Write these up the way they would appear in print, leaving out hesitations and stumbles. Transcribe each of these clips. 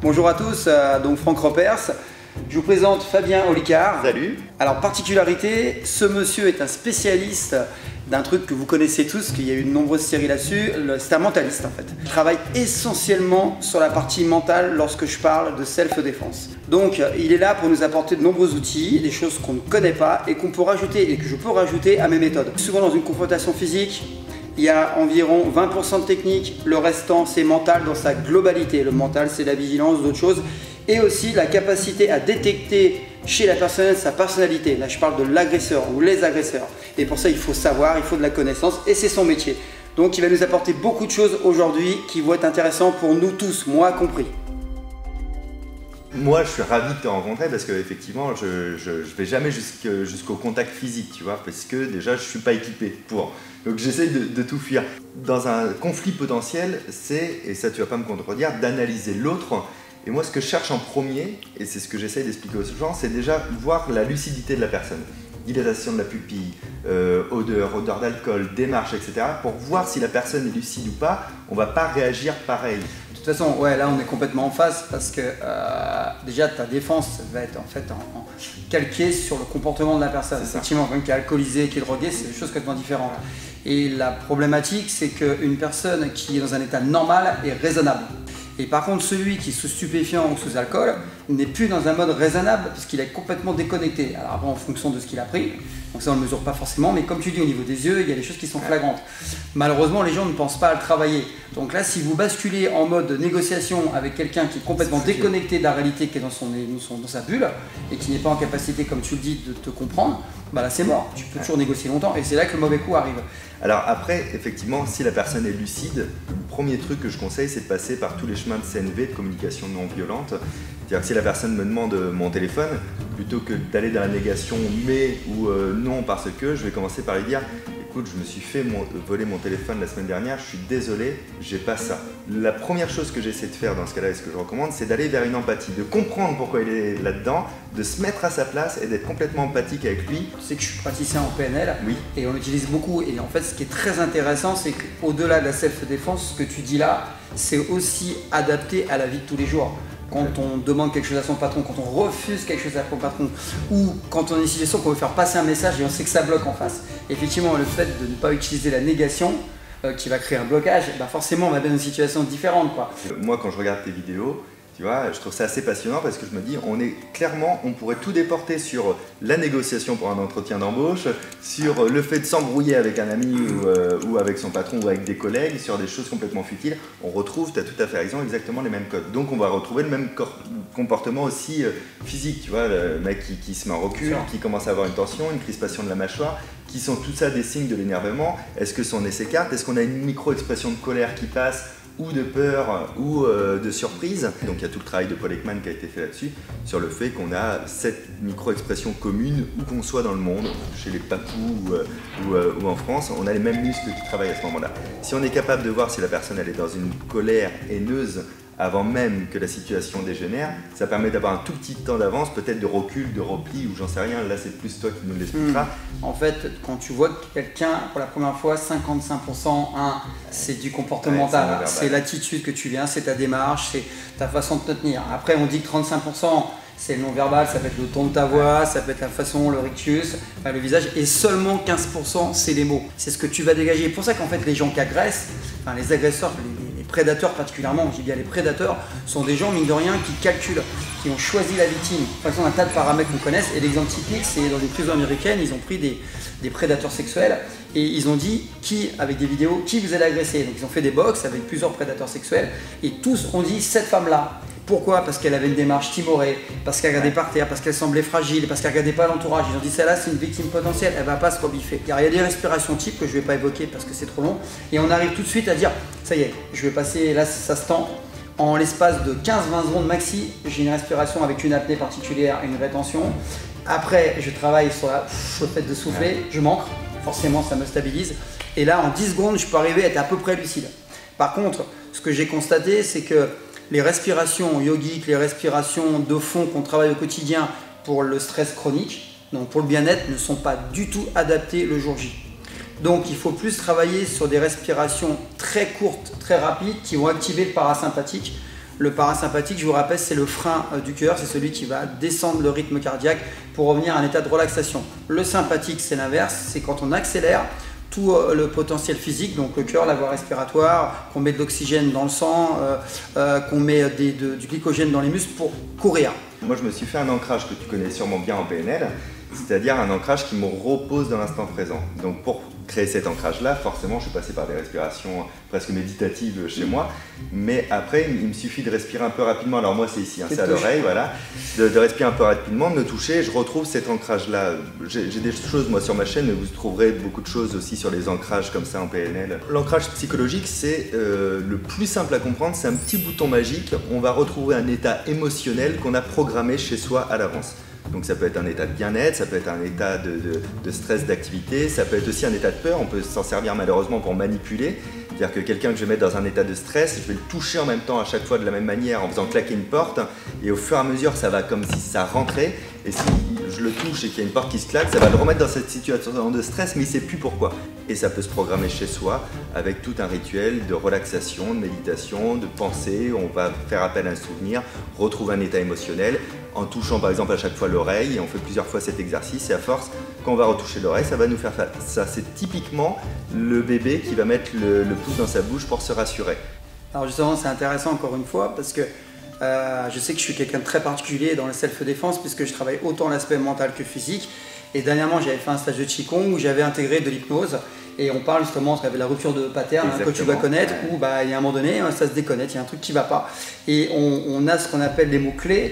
Bonjour à tous, donc Franck Ropers. Je vous présente Fabien Olicard. Salut. Alors particularité, ce monsieur est un spécialiste d'un truc que vous connaissez tous, qu'il y a eu de nombreuses séries là-dessus, c'est un mentaliste en fait. Il travaille essentiellement sur la partie mentale lorsque je parle de self-défense. Donc il est là pour nous apporter de nombreux outils, des choses qu'on ne connaît pas et qu'on peut rajouter et que je peux rajouter à mes méthodes. Souvent dans une confrontation physique, il y a environ 20% de technique, le restant c'est mental dans sa globalité. Le mental c'est la vigilance, d'autres choses. Et aussi la capacité à détecter chez la personne sa personnalité. Là je parle de l'agresseur ou les agresseurs. Et pour ça il faut savoir, il faut de la connaissance et c'est son métier. Donc il va nous apporter beaucoup de choses aujourd'hui qui vont être intéressantes pour nous tous, moi compris. Moi, je suis ravi de te rencontrer parce que effectivement, je vais jamais jusqu'au contact physique, tu vois, parce que déjà, je suis pas équipé pour. Donc, j'essaie de tout fuir. Dans un conflit potentiel, c'est, et ça, tu vas pas me contredire, d'analyser l'autre. Et moi, ce que je cherche en premier, et c'est ce que j'essaie d'expliquer aux gens, c'est déjà voir la lucidité de la personne. Dilatation de la pupille, odeur d'alcool, démarche, etc. Pour voir si la personne est lucide ou pas, on va pas réagir pareil. De toute façon, ouais, là on est complètement en face parce que déjà ta défense va être en fait calquée sur le comportement de la personne. Effectivement, quelqu'un qui est alcoolisé, qui est drogué, c'est des choses complètement différentes. Et la problématique, c'est qu'une personne qui est dans un état normal est raisonnable. Et par contre, celui qui est sous stupéfiant ou sous alcool n'est plus dans un mode raisonnable puisqu'il est complètement déconnecté. Alors après, en fonction de ce qu'il a pris, donc ça on ne le mesure pas forcément, mais comme tu dis, au niveau des yeux, il y a des choses qui sont flagrantes. Malheureusement, les gens ne pensent pas à le travailler. Donc là, si vous basculez en mode négociation avec quelqu'un qui est complètement déconnecté de la réalité, qui est dans sa bulle, et qui n'est pas en capacité, comme tu le dis, de te comprendre, bah là c'est mort. Tu peux toujours négocier longtemps, et c'est là que le mauvais coup arrive. Alors après, effectivement, si la personne est lucide, le premier truc que je conseille, c'est de passer par tous les chemins de CNV, de communication non violente. C'est-à-dire que si la personne me demande mon téléphone, plutôt que d'aller dans la négation mais ou non parce que, je vais commencer par lui dire écoute, je me suis fait voler mon téléphone la semaine dernière, je suis désolé, j'ai pas ça. La première chose que j'essaie de faire dans ce cas-là et ce que je recommande, c'est d'aller vers une empathie, de comprendre pourquoi il est là-dedans, de se mettre à sa place et d'être complètement empathique avec lui. Tu sais que je suis praticien en PNL, oui. Et on l'utilise beaucoup. Et en fait, ce qui est très intéressant, c'est qu'au-delà de la self-défense, ce que tu dis là, c'est aussi adapté à la vie de tous les jours. Quand on demande quelque chose à son patron, quand on refuse quelque chose à son patron, ou quand on est dans une situation qu'on veut faire passer un message et on sait que ça bloque en face. Effectivement, le fait de ne pas utiliser la négation qui va créer un blocage, bah forcément on va dans une situation différente, quoi. Moi, quand je regarde tes vidéos, tu vois, je trouve ça assez passionnant parce que je me dis, on pourrait tout déporter sur la négociation pour un entretien d'embauche, sur le fait de s'embrouiller avec un ami ou avec son patron ou avec des collègues, sur des choses complètement futiles. On retrouve, tu as tout à fait raison, exactement les mêmes codes. Donc on va retrouver le même comportement aussi physique, tu vois, le mec qui se met en recul, qui commence à avoir une tension, une crispation de la mâchoire, qui sont tout ça des signes de l'énervement. Est-ce que son nez s'écarte? Est-ce qu'on a une micro-expression de colère qui passe ou de peur ou de surprise? Donc il y a tout le travail de Paul Ekman qui a été fait là-dessus, sur le fait qu'on a cette micro-expression commune où qu'on soit dans le monde, chez les papous ou en France, on a les mêmes muscles qui travaillent à ce moment-là. Si on est capable de voir si la personne elle est dans une colère haineuse avant même que la situation dégénère, ça permet d'avoir un tout petit temps d'avance, peut-être de recul, de repli, ou j'en sais rien, là c'est plus toi qui nous l'expliqueras. En fait, quand tu vois quelqu'un pour la première fois, 55%, c'est du comportemental, c'est l'attitude que tu viens, c'est ta démarche, c'est ta façon de te tenir. Après on dit que 35%, c'est le non-verbal, ça peut être le ton de ta voix, ça peut être la façon, le rictus, le visage, et seulement 15% c'est les mots. C'est ce que tu vas dégager. C'est pour ça qu'en fait les gens qui agressent, les agresseurs, les prédateurs particulièrement, je dis bien les prédateurs, sont des gens mine de rien qui calculent, qui ont choisi la victime. De toute façon, un tas de paramètres qu'on connaisse, et l'exemple typique c'est dans une prison américaine, ils ont pris des prédateurs sexuels et ils ont dit avec des vidéos, qui vous allez agresser. Donc ils ont fait des box avec plusieurs prédateurs sexuels et tous ont dit cette femme-là. Pourquoi? Parce qu'elle avait une démarche timorée, parce qu'elle regardait par terre, parce qu'elle semblait fragile, parce qu'elle regardait pas l'entourage. Ils ont dit celle-là c'est une victime potentielle, elle va pas se rebiffer. Il y a des respirations types que je vais pas évoquer parce que c'est trop long. Et on arrive tout de suite à dire ça y est, je vais passer, là ça se tend. En l'espace de 15-20 secondes maxi, j'ai une respiration avec une apnée particulière et une rétention. Après, je travaille sur le fait de souffler, je m'ancre, forcément ça me stabilise. Et là, en 10 secondes, je peux arriver à être à peu près lucide. Par contre, ce que j'ai constaté, c'est que les respirations yogiques, les respirations de fond qu'on travaille au quotidien pour le stress chronique, donc pour le bien-être, ne sont pas du tout adaptées le jour J. Donc il faut plus travailler sur des respirations très courtes, très rapides, qui vont activer le parasympathique. Le parasympathique, je vous rappelle, c'est le frein du cœur, c'est celui qui va descendre le rythme cardiaque pour revenir à un état de relaxation. Le sympathique, c'est l'inverse, c'est quand on accélère tout le potentiel physique, donc le cœur, la voie respiratoire, qu'on met de l'oxygène dans le sang, qu'on met du glycogène dans les muscles pour courir. Moi, je me suis fait un ancrage que tu connais sûrement bien en PNL, c'est-à-dire un ancrage qui me repose dans l'instant présent. Donc pour créer cet ancrage-là, forcément, je suis passé par des respirations presque méditatives chez moi, mais après, il me suffit de respirer un peu rapidement. Alors moi, c'est ici, hein, c'est à l'oreille, voilà, de respirer un peu rapidement, de me toucher, et je retrouve cet ancrage-là. J'ai des choses, moi, sur ma chaîne, vous trouverez beaucoup de choses aussi sur les ancrages comme ça en PNL. L'ancrage psychologique, c'est le plus simple à comprendre, c'est un petit bouton magique. On va retrouver un état émotionnel qu'on a programmé chez soi à l'avance. Donc ça peut être un état de bien-être, ça peut être un état de stress d'activité, ça peut être aussi un état de peur, on peut s'en servir malheureusement pour manipuler. C'est-à-dire que quelqu'un que je vais mettre dans un état de stress, je vais le toucher en même temps à chaque fois de la même manière en faisant claquer une porte, et au fur et à mesure ça va comme si ça rentrait, et si je le touche et qu'il y a une porte qui se claque, ça va le remettre dans cette situation de stress, mais il ne sait plus pourquoi. Et ça peut se programmer chez soi avec tout un rituel de relaxation, de méditation, de pensée, on va faire appel à un souvenir, retrouver un état émotionnel, en touchant par exemple à chaque fois l'oreille, et on fait plusieurs fois cet exercice, et à force, quand on va retoucher l'oreille, ça va nous faire ça. C'est typiquement le bébé qui va mettre le pouce dans sa bouche pour se rassurer. Alors justement, c'est intéressant encore une fois, parce que je sais que je suis quelqu'un de très particulier dans la self-défense, puisque je travaille autant l'aspect mental que physique. Et dernièrement, j'avais fait un stage de Qigong où j'avais intégré de l'hypnose. Et on parle justement de la rupture de pattern, que tu vas connaître, où il y a un moment donné, ça se déconnecte, il y a un truc qui ne va pas. Et on a ce qu'on appelle les mots-clés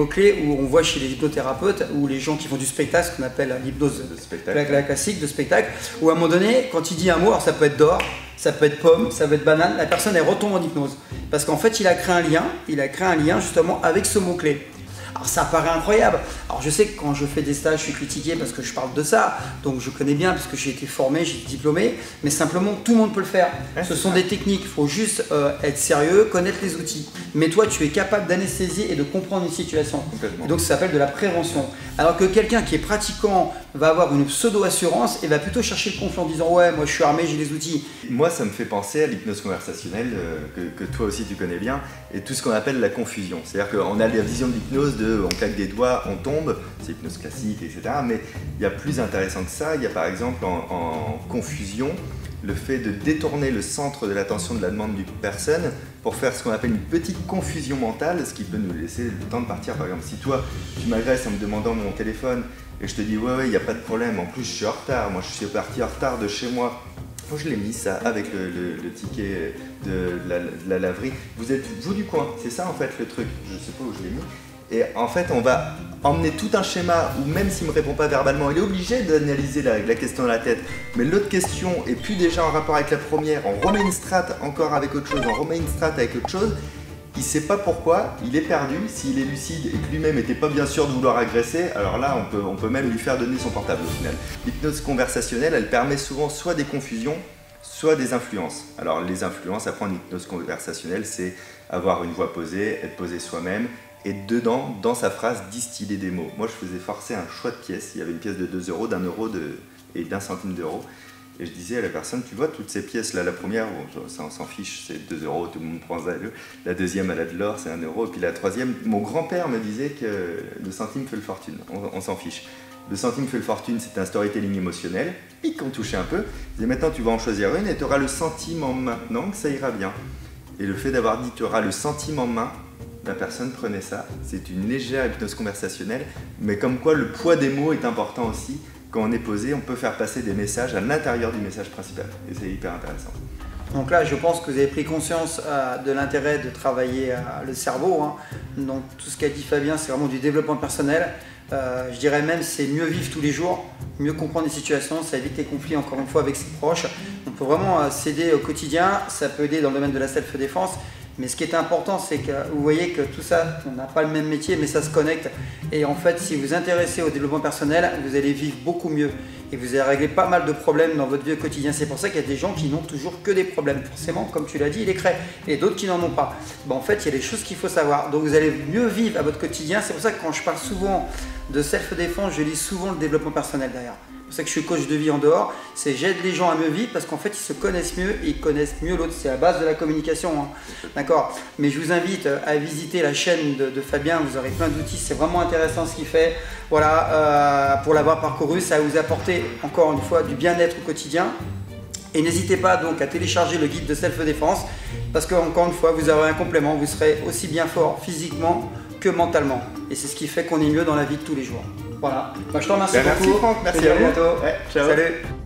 où on voit chez les hypnothérapeutes ou les gens qui font du spectacle, ce qu'on appelle l'hypnose la classique de spectacle, où à un moment donné, quand il dit un mot, alors ça peut être d'or, ça peut être pomme, ça peut être banane, la personne elle retombe en hypnose. Parce qu'en fait, il a créé un lien justement avec ce mot-clé. Alors ça paraît incroyable. Alors je sais que quand je fais des stages, je suis critiqué parce que je parle de ça, donc je connais bien parce que j'ai été formé, j'ai été diplômé, mais simplement tout le monde peut le faire. Ce sont des techniques, il faut juste être sérieux, connaître les outils. Mais toi, tu es capable d'anesthésier et de comprendre une situation. Et donc ça s'appelle de la prévention. Alors que quelqu'un qui est pratiquant va avoir une pseudo-assurance et va plutôt chercher le conflit en disant « ouais, moi je suis armé, j'ai les outils ». Moi, ça me fait penser à l'hypnose conversationnelle que toi aussi tu connais bien, et tout ce qu'on appelle la confusion. C'est-à-dire qu'on a la vision de l'hypnose on claque des doigts, on tombe, c'est hypnose classique, etc. Mais il y a plus intéressant que ça, il y a par exemple en confusion, le fait de détourner le centre de l'attention de la demande d'une personne pour faire ce qu'on appelle une petite confusion mentale, ce qui peut nous laisser le temps de partir. Par exemple, si toi, tu m'agresses en me demandant mon téléphone et je te dis « ouais, il n'y a pas de problème, en plus je suis en retard, moi je suis parti en retard de chez moi », moi je l'ai mis ça avec le ticket de la laverie. Vous êtes vous du coin, c'est ça en fait le truc, je ne sais pas où je l'ai mis. Et en fait, on va emmener tout un schéma où même s'il ne me répond pas verbalement, il est obligé d'analyser la question dans la tête. Mais l'autre question est plus déjà en rapport avec la première. On remet une strate encore avec autre chose, on remet une strate avec autre chose. Il ne sait pas pourquoi, il est perdu. S'il est lucide et que lui-même n'était pas bien sûr de vouloir agresser, alors là, on peut même lui faire donner son portable au final. L'hypnose conversationnelle, elle permet souvent soit des confusions, soit des influences. Alors les influences, apprendre l'hypnose conversationnelle, c'est avoir une voix posée, être posé soi-même, et dedans, dans sa phrase, distiller des mots. Moi, je faisais forcer un choix de pièces. Il y avait une pièce de 2 €, d'1 € et d'1 centime d'euro. Et je disais à la personne, tu vois toutes ces pièces-là, la première, bon, ça on s'en fiche, c'est 2 €, tout le monde prend ça. La deuxième, elle a de l'or, c'est 1 €. Et puis la troisième, mon grand-père me disait que le centime fait le fortune. On s'en fiche. Le centime fait le fortune, c'est un storytelling émotionnel. Pic, on touchait un peu. Je disais, maintenant, tu vas en choisir une et tu auras le centime en main. Non, que ça ira bien. Et le fait d'avoir dit, tu auras le centime en main, la personne prenait ça. C'est une légère hypnose conversationnelle, mais comme quoi le poids des mots est important aussi. Quand on est posé, on peut faire passer des messages à l'intérieur du message principal. Et c'est hyper intéressant. Donc là, je pense que vous avez pris conscience de l'intérêt de travailler le cerveau. Donc tout ce qu'a dit Fabien, c'est vraiment du développement personnel. Je dirais même c'est mieux vivre tous les jours, mieux comprendre les situations, ça évite les conflits encore une fois avec ses proches. On peut vraiment s'aider au quotidien, ça peut aider dans le domaine de la self-défense. Mais ce qui est important, c'est que vous voyez que tout ça, on n'a pas le même métier, mais ça se connecte. Et en fait, si vous vous intéressez au développement personnel, vous allez vivre beaucoup mieux. Et vous allez régler pas mal de problèmes dans votre vie au quotidien. C'est pour ça qu'il y a des gens qui n'ont toujours que des problèmes. Forcément, comme tu l'as dit, il est créé. Et d'autres qui n'en ont pas. En fait, il y a des choses qu'il faut savoir. Donc vous allez mieux vivre à votre quotidien. C'est pour ça que quand je parle souvent de self-défense, je lis souvent le développement personnel derrière. pour ça que je suis coach de vie en dehors, c'est j'aide les gens à mieux vivre parce qu'en fait ils se connaissent mieux et ils connaissent mieux l'autre, c'est la base de la communication, hein. D'accord. Mais je vous invite à visiter la chaîne de Fabien, vous aurez plein d'outils, c'est vraiment intéressant ce qu'il fait. Voilà, pour l'avoir parcouru, ça va vous apporter encore une fois du bien-être au quotidien. Et n'hésitez pas donc à télécharger le guide de self-défense parce qu'encore une fois, vous aurez un complément, vous serez aussi bien fort physiquement que mentalement. Et c'est ce qui fait qu'on est mieux dans la vie de tous les jours. Voilà. Moi, je te remercie beaucoup. Merci Franck, merci à bientôt. Ouais, ciao. Salut.